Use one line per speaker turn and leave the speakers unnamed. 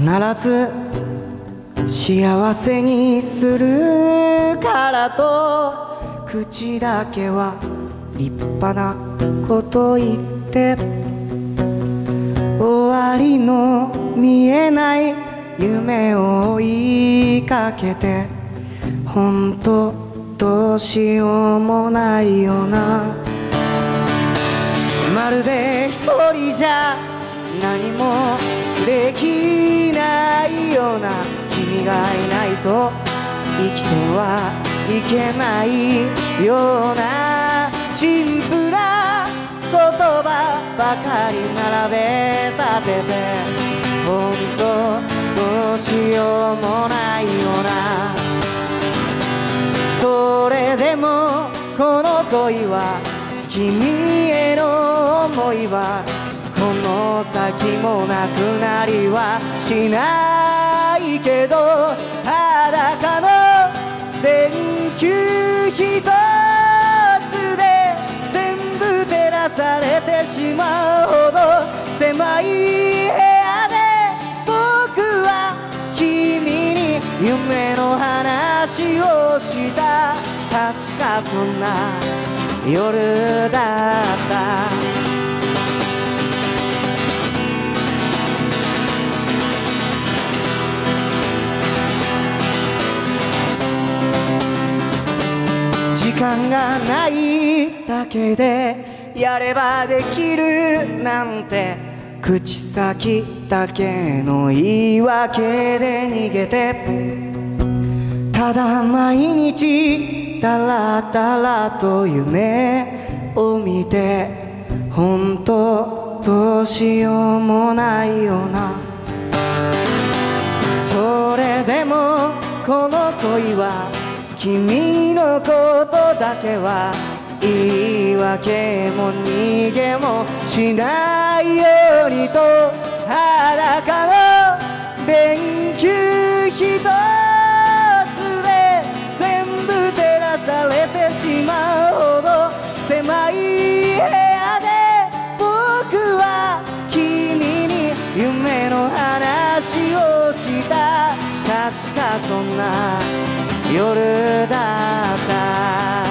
ず幸せにするからと口だけは立派なこと言って終わりの見えない夢を追いかけて本当どうしようもないよなまるで一人じゃ何もできないような君がいないと生きてはいけないようなシンプルな言葉ばかり並べ立てて本当どうしようもないよなそれでもこの恋は君への思いはこの先もなくなりはしないけど裸の電球一つで全部照らされてしまうほど狭い部屋で僕は君に夢の話をした確かそんな夜だった時間がないだけでやればできるなんて口先だけの言い訳で逃げてただ毎日だらだらと夢を見て本当どうしようもないよなそれでもこの恋は君のことだけは言い訳も逃げもしないようにと裸の電球一つで全部照らされてしまうほど狭い部屋で僕は君に夢の話をした確かそんな夜だった